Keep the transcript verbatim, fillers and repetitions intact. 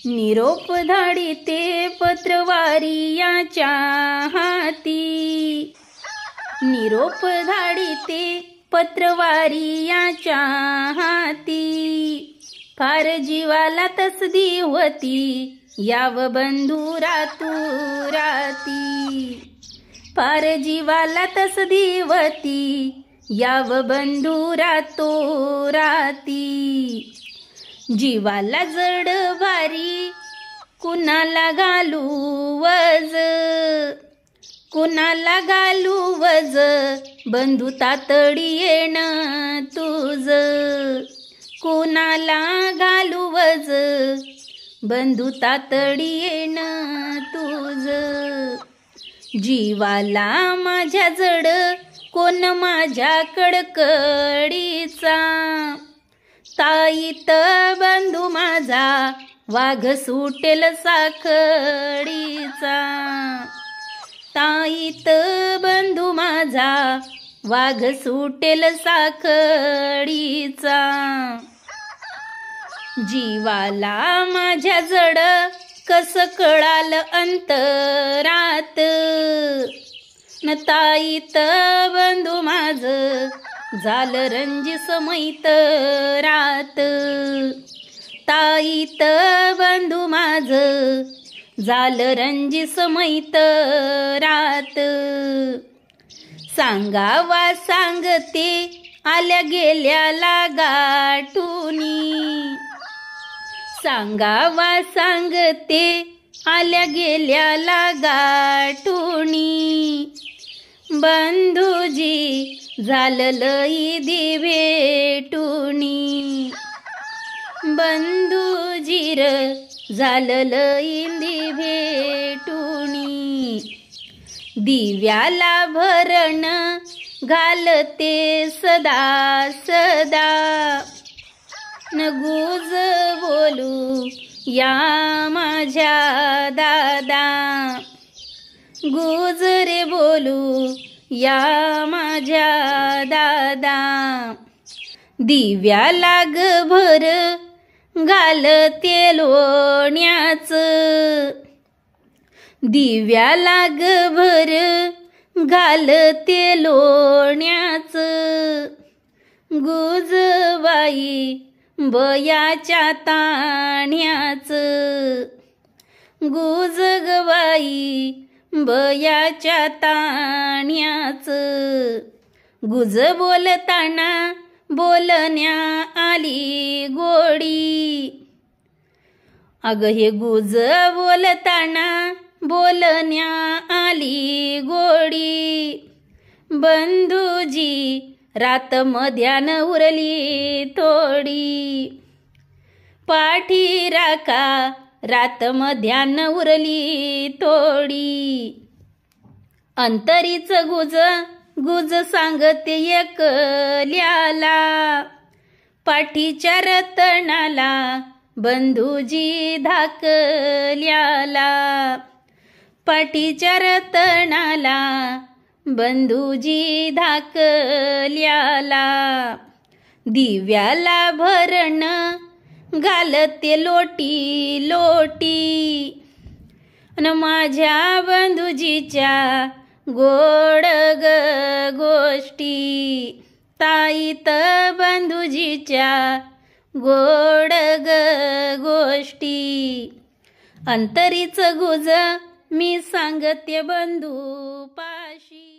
निरोप धाडिते पत्रवारी याच्या हाती। निरोप धाडिते पत्रवारी याच्या हाती। फार जीवाला तसदी होती याव बंधू रातू राती। फार जीवाला तसदी होती याव बंधू रातो राती। जीवाला जड भारी कुणाला घालू वज। कुणाला घालू वज बंधू तातडी येण तुझ। कुणाला घालू वज बंधू तातडी येण तुझ। जीवाला माझ्या जड कोण माझ्या कडकडीचा। ताईत बंधू माझा वाघ सुटेल साखळीचा। ताईत बंधू माझा वाघ सुटेल साखळीचा। जीवाला माझ्या जड कस कळाल अंतरात। न ताईत बंधू माझ झालं रंजिस मैतरात। ताईत बंधू माझ झालं रंजिस मैतरात। सांगावा सांगते आल्या गेल्याला गाठुनी। सांगावा सांगते आल्या गेल्याला गाठुनी। बंधुजी झालं लई दी भेटुनी। बंधुजी र झालं लई दी भेटुनी। दिव्याला भरण घालते सदा सदा। न गुज बोलू या माझ्या दादा। गुज रे बोलू या माझ्या दादा। दिव्याला गभर घालते लोण्याच। दिव्याला गभर घालते लोण्याच। गुजबाई बयाच्या ताण्याच। गुजगबाई बयाच्या ताण्याच। गुज बोलताना बोलण्या आली गोडी। अग हे गुज बोलताना बोलण्या आली गोडी। बंधुजी रात मध्यान उरली थोडी। पाठी राखा रात मध्यान उरली थोडी। अंतरीच गुज गुज सांगते एकल्याला। पाठीच्या रतनाला बंधुजी धाकल्याला। पाठीच्या रतनाला बंधुजी धाकल्याला। दिव्याला भरण घालते लोटी लोटी। न माझ्या बंधुजीच्या गोड ग गोष्टी। ताईत बंधुजीच्या गोड ग गोष्टी। अंतरीच गुज मी सांगते बंधू पाशी।